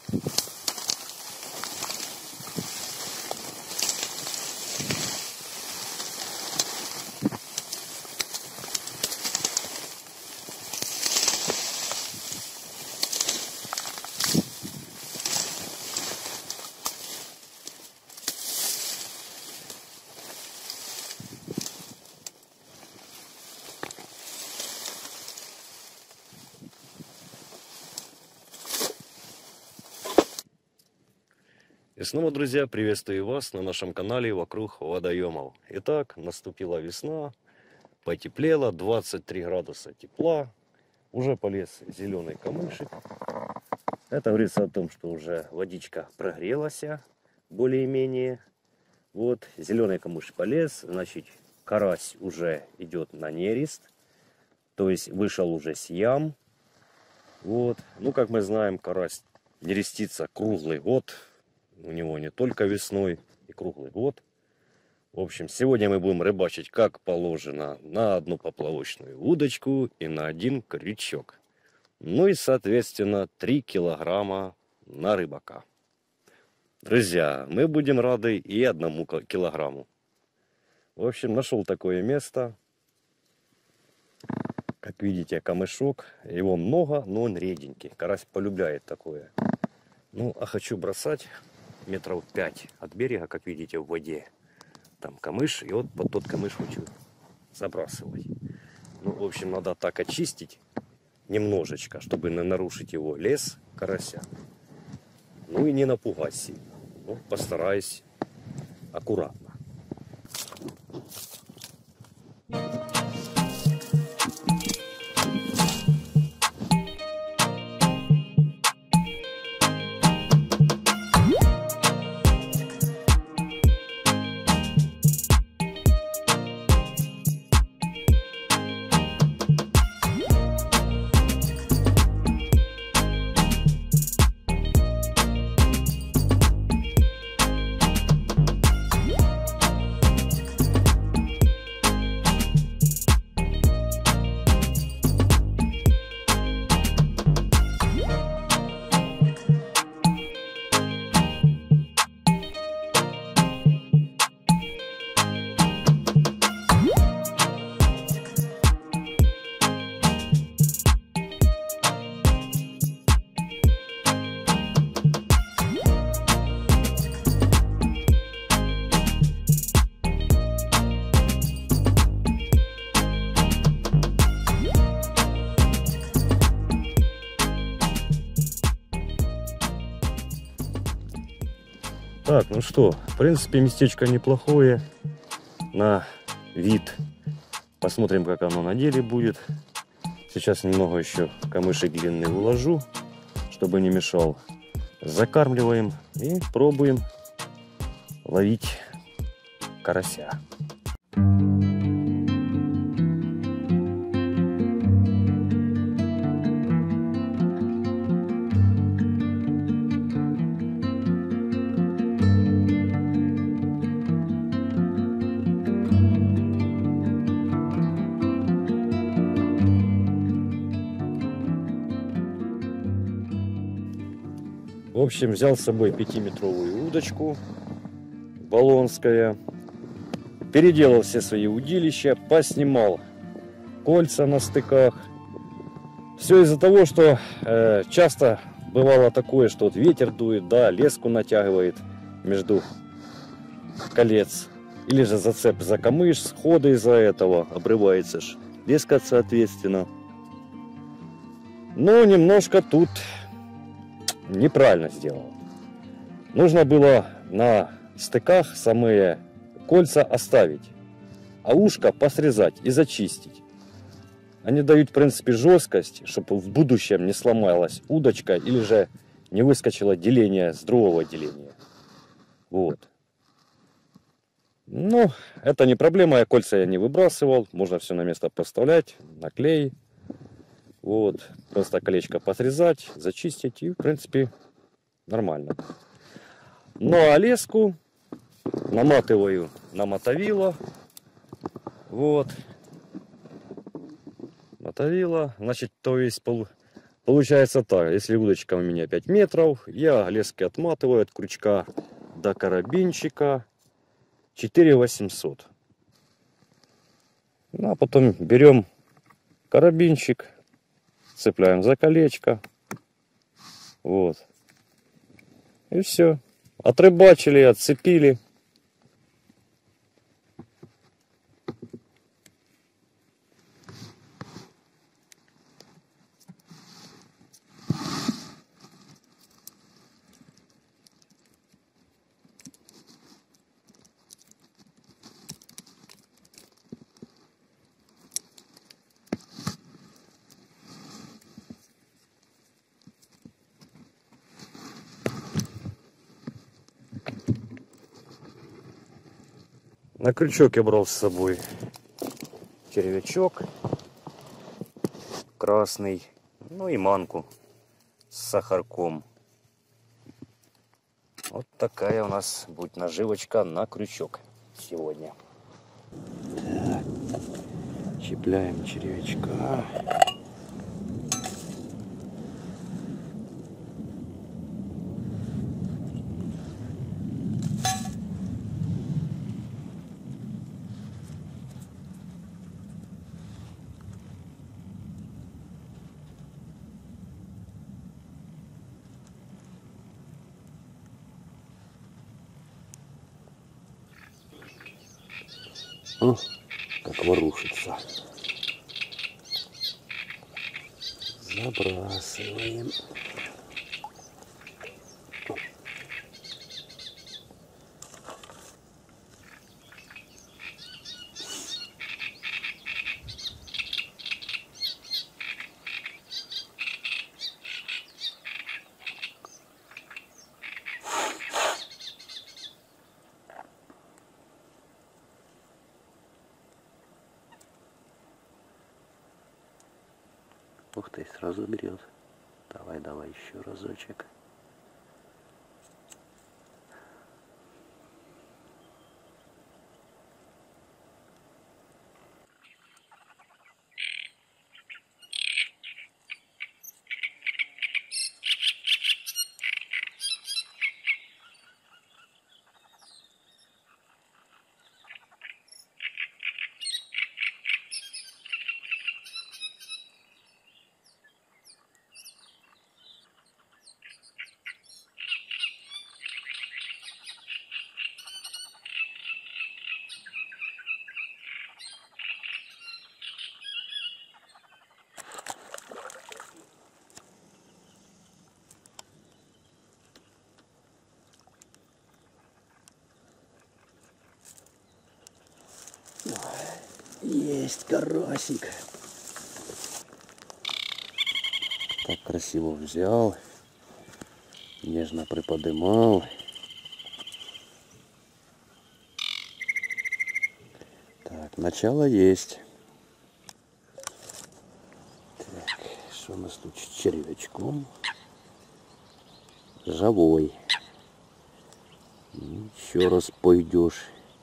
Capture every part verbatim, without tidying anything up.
И снова, друзья, приветствую вас на нашем канале «Вокруг водоемов». Итак, наступила весна, потеплело, двадцать три градуса тепла, уже полез зеленый камышек. Это говорится о том, что уже водичка прогрелась более-менее. Вот, зеленый камыш полез, значит, карась уже идет на нерест, то есть вышел уже с ям. Вот, ну, как мы знаем, карась нерестится круглый год. У него не только весной и круглый год. В общем, сегодня мы будем рыбачить как положено на одну поплавочную удочку и на один крючок. Ну и, соответственно, три килограмма на рыбака. Друзья, мы будем рады и одному килограмму. В общем, нашел такое место. Как видите, камышок. Его много, но он реденький. Карась полюбляет такое. Ну, а хочу бросать метров пять от берега, как видите, в воде. Там камыш, и вот под тот камыш хочу забрасывать. Ну, в общем, надо так очистить немножечко, чтобы не нарушить его лес карася. Ну и не напугать сильно. Ну, постараюсь аккуратно. Так, ну что, в принципе, местечко неплохое на вид. Посмотрим, как оно на деле будет. Сейчас немного еще камышек длинный уложу, чтобы не мешал. Закармливаем и пробуем ловить карася. В общем, взял с собой пятиметровую удочку, болонская, переделал все свои удилища, поснимал кольца на стыках. Все из-за того, что э, часто бывало такое, что вот ветер дует, да, леску натягивает между колец, или же зацеп за камыш, сходы из-за этого, обрывается ж леска, соответственно. Но немножко тут неправильно сделал. Нужно было на стыках самые кольца оставить, а ушко посрезать и зачистить. Они дают, в принципе, жесткость, чтобы в будущем не сломалась удочка или же не выскочило деление с другого деления. Вот. Ну, это не проблема, я кольца я не выбрасывал, можно все на место поставлять, на клей. Вот, просто колечко подрезать, зачистить и, в принципе, нормально. Ну, а леску наматываю на мотовило. Вот. Мотовило, значит, то есть Получается так, если удочка у меня пять метров, я лески отматываю от крючка до карабинчика четыре восемьсот. Ну, а потом берем карабинчик, цепляем за колечко. Вот. И все. Отрыбачили, отцепили. На крючок я брал с собой червячок красный, ну и манку с сахарком. Вот такая у нас будет наживочка на крючок сегодня. Так, чипляем червячка. О, как ворушится. Забрасываем. Ух ты, сразу берет. Давай, давай еще разочек. Есть карасик. Так красиво взял, нежно приподнимал. Так, начало есть. Так, что у нас тут с червячком? Живой. Еще раз пойдешь.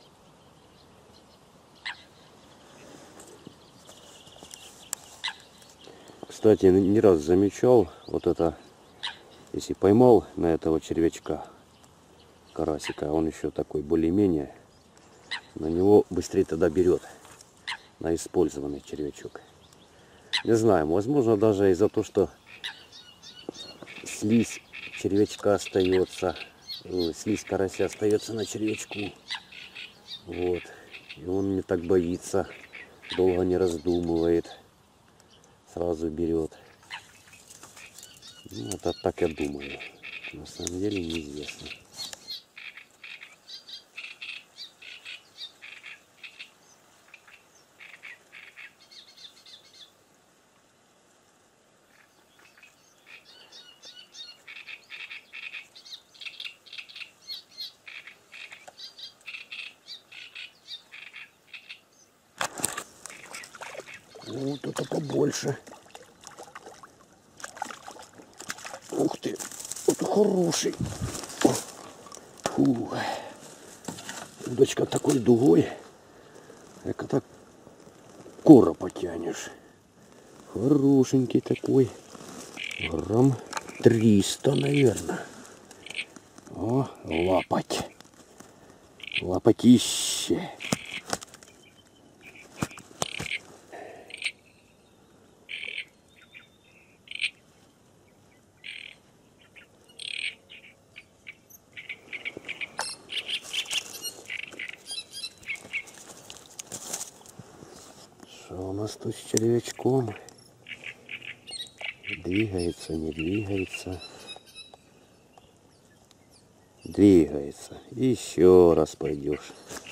Кстати, не раз замечал, вот это, если поймал на этого червячка, карасика, он еще такой более-менее, на него быстрее тогда берет, на использованный червячок. Не знаю, возможно даже из-за того, что слизь червячка остается, слизь карася остается на червячку. Вот. И он не так боится, долго не раздумывает. Сразу берет. Ну, это так я думаю. На самом деле неизвестно. Вот это побольше. Ух ты, это хороший. Фу. Удочка такой дугой, как так кора потянешь. Хорошенький такой. Грамм триста, наверное. О, лапать. Лопатище. Что у нас тут с червячком? Двигается, не двигается. Двигается. Еще раз пойдешь.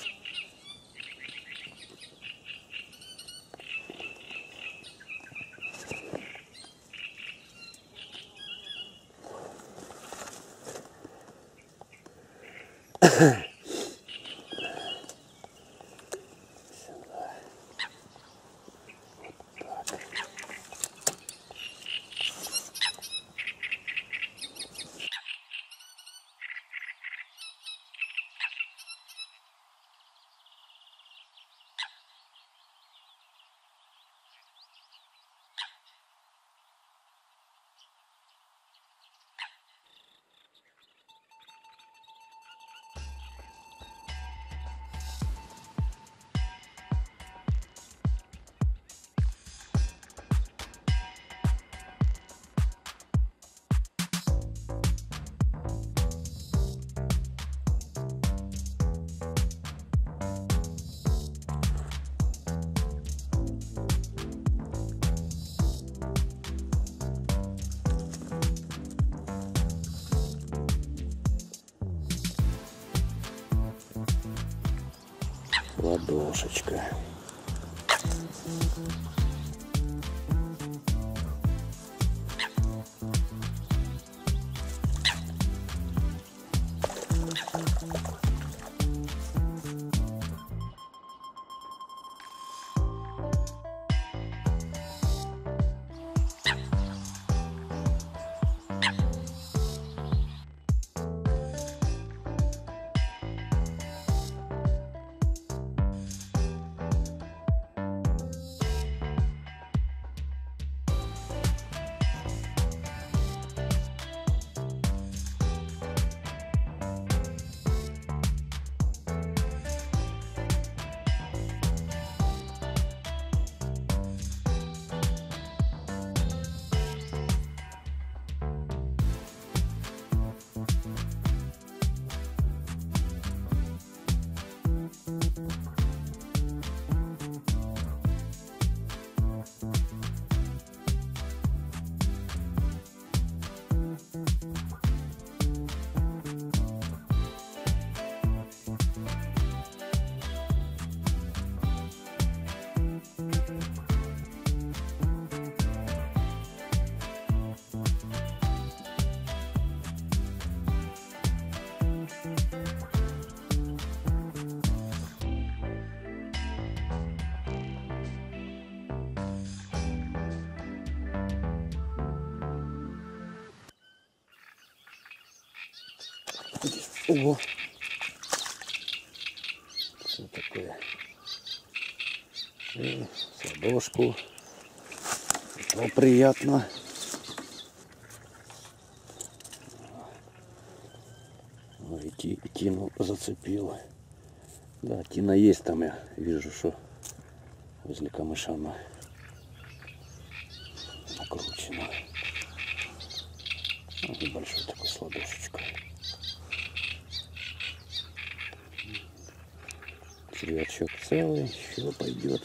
Ладошечка. Ого! Что такое? И с ладошку. Это приятно. Ой, ти, тину зацепила. Да, тина есть там, я вижу, что возле камыша она накручена. Ну, небольшой такой с ладошечкой. Червячок целый, еще пойдет.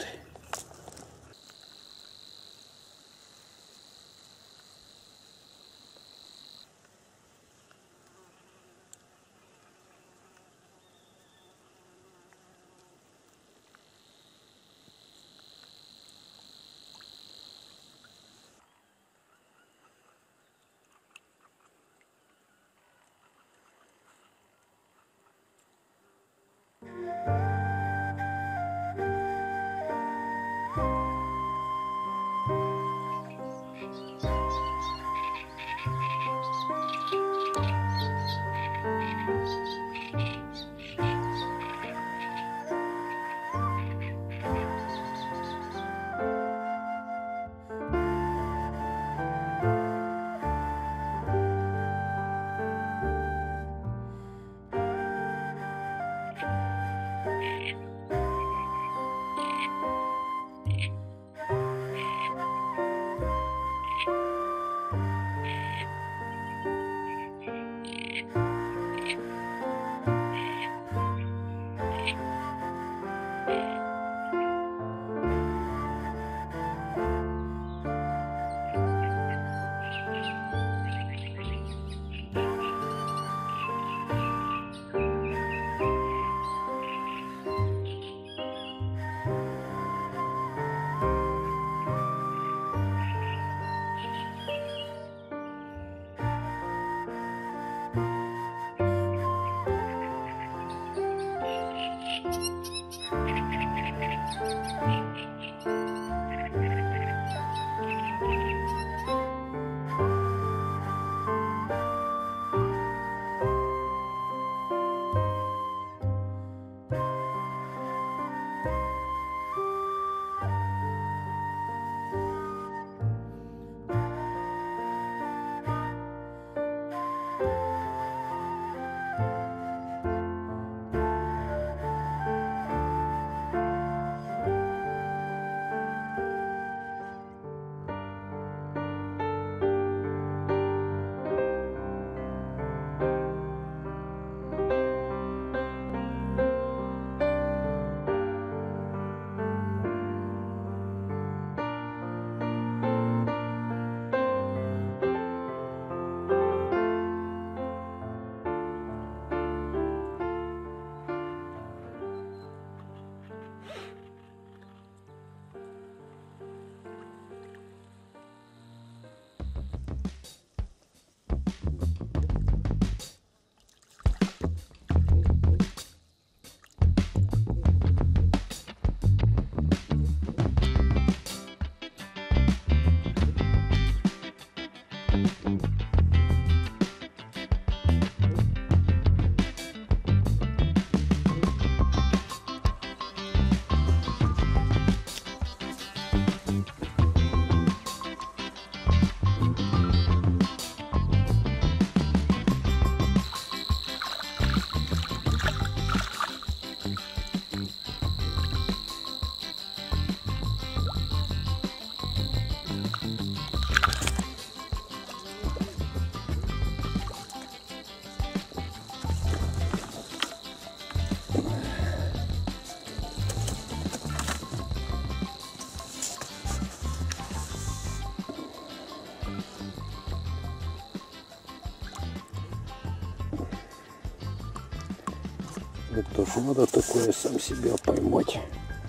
Это ж надо такое сам себя поймать.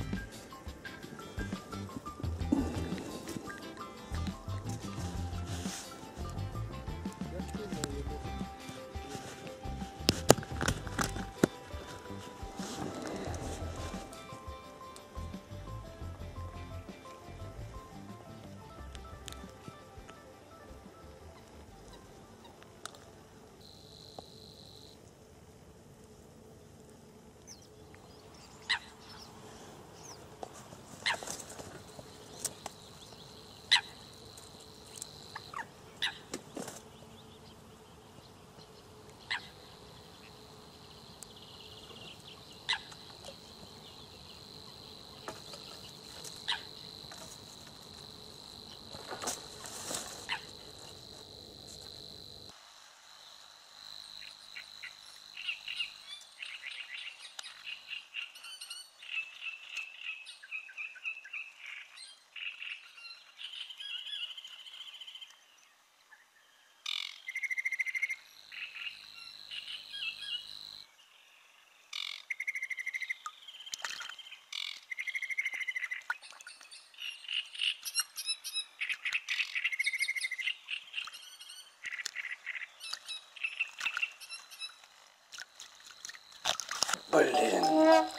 Блин.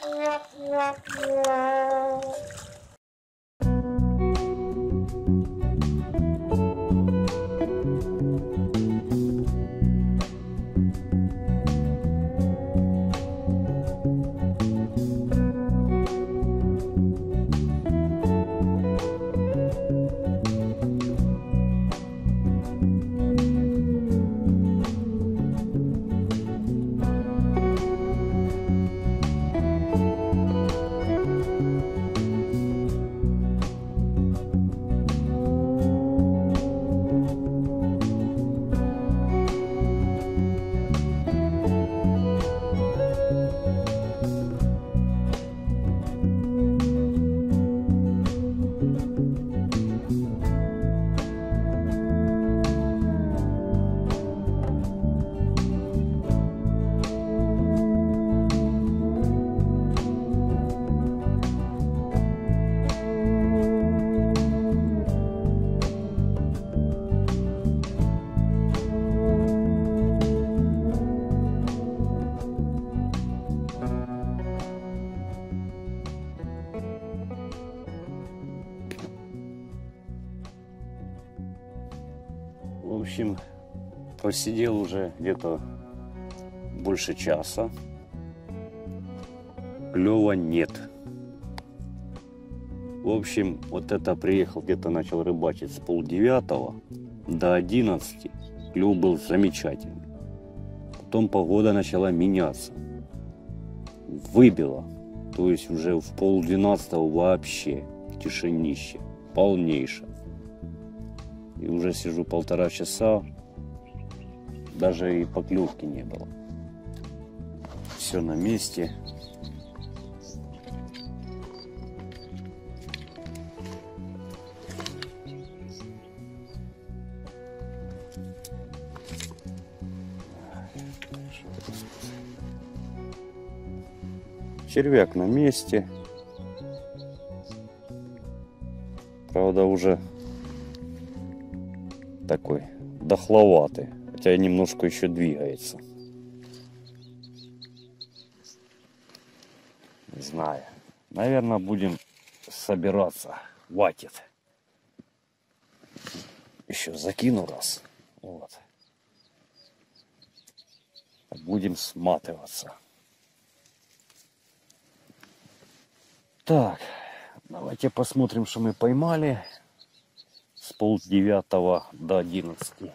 В общем, посидел уже где-то больше часа. Клёва нет. В общем, вот это приехал, где-то начал рыбачить с полдевятого до одиннадцати. Клёв был замечательный. Потом погода начала меняться. Выбило. То есть уже в полдвенадцатого вообще тишинище. Полнейшее. И уже сижу полтора часа, даже и поклевки не было. Все на месте. Червяк на месте. Правда, уже такой дохловатый, хотя немножко еще двигается. Не знаю. Наверное, будем собираться. Хватит. Еще закину раз. Вот. Будем сматываться. Так, давайте посмотрим, что мы поймали. С полдевятого до одиннадцати.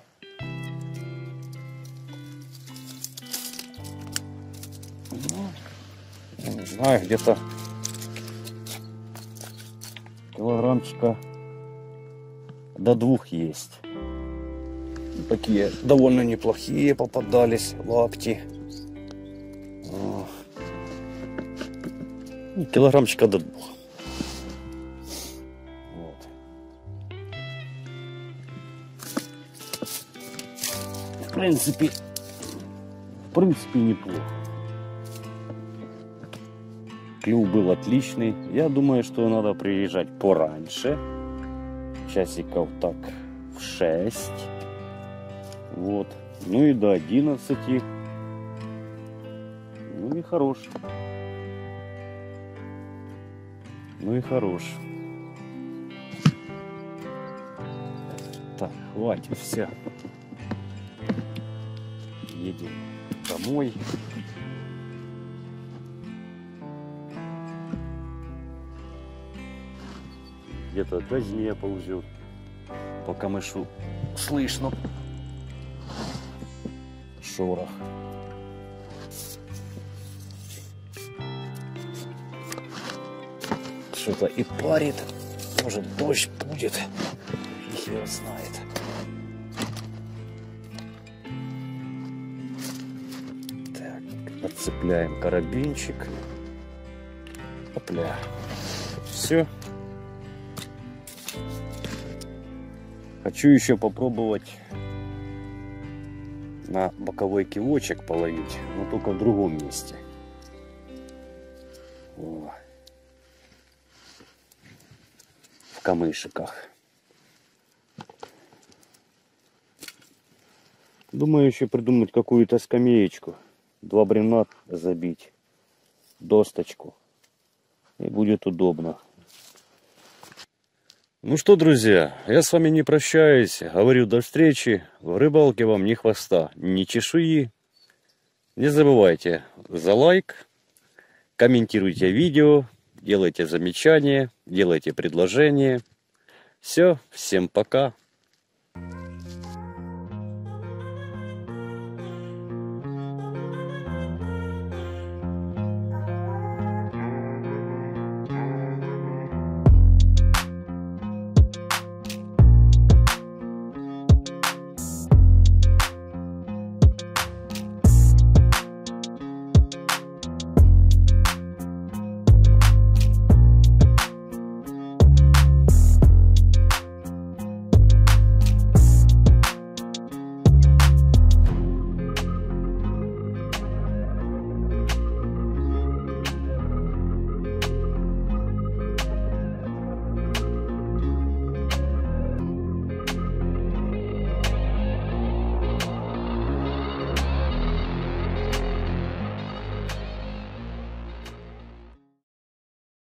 Ну, я не знаю, где-то килограммчика до двух есть. Такие довольно неплохие попадались лапти. Килограммчика до двух. В принципе, в принципе неплохо. Клюв был отличный. Я думаю, что надо приезжать пораньше. Часиков так в шесть. Вот. Ну и до одиннадцати. Ну и хорош. Ну и хорош. Так, хватит, все. Едем домой. Где-то газния ползет. По камышу слышно шорох. Что-то и парит. Может, дождь будет. Их его знает. Так, отцепляем карабинчик. Опля. Все. Хочу еще попробовать на боковой кивочек половить, но только в другом месте. О. В камышиках. Думаю еще придумать какую-то скамеечку. Два бревна забить. Досточку. И будет удобно. Ну что, друзья, я с вами не прощаюсь. Говорю до встречи. В рыбалке вам ни хвоста, ни чешуи. Не забывайте за лайк. Комментируйте видео. Делайте замечания. Делайте предложения. Все, всем пока.